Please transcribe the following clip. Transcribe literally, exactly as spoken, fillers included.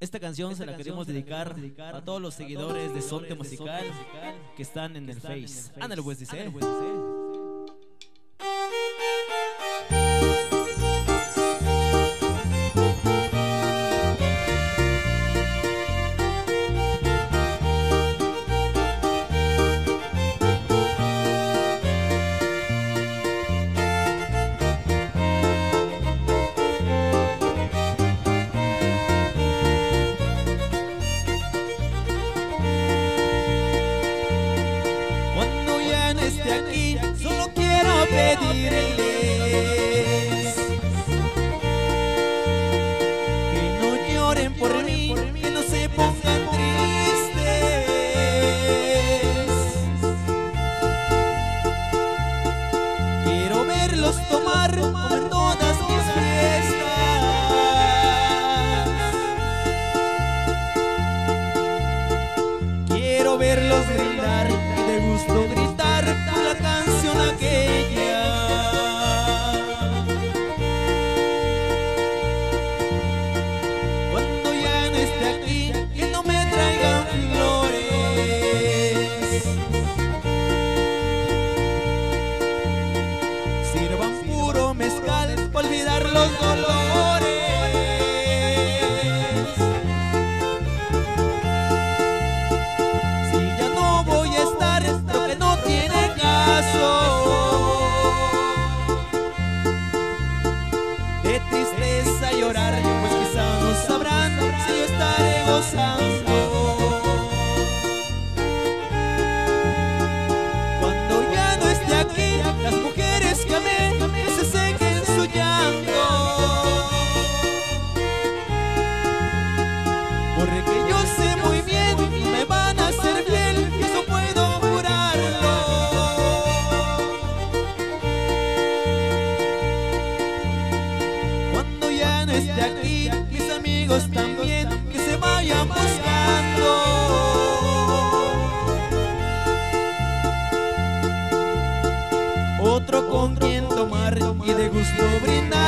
Esta canción se la queremos dedicar a todos los seguidores de Sonte Musical que están en el Face. Ándale pues, dice. Aquí solo quiero pedirles que no lloren por mí, que no se pongan tristes. Quiero verlos tomar como en todas mis fiestas. Quiero verlos brindar y de gusto gritar por la canción aquella. Cuando ya no esté aquí, que no me traigan flores. Sirvan puro mezcal para olvidar los dolores. Si ya no voy a estar, lo que no tiene de tristeza llorar, pues quizá no sabrán si yo estaré gozando. Cuando ya no esté aquí, las mujeres que amé que se sequen su llanto, porque yo sé muy bien que me van a hacer fiel, y eso puedo jurarlo. Cuando ya no esté aquí, mis amigos también que se vayan buscando. Otro con quien tomar y de gusto brindar.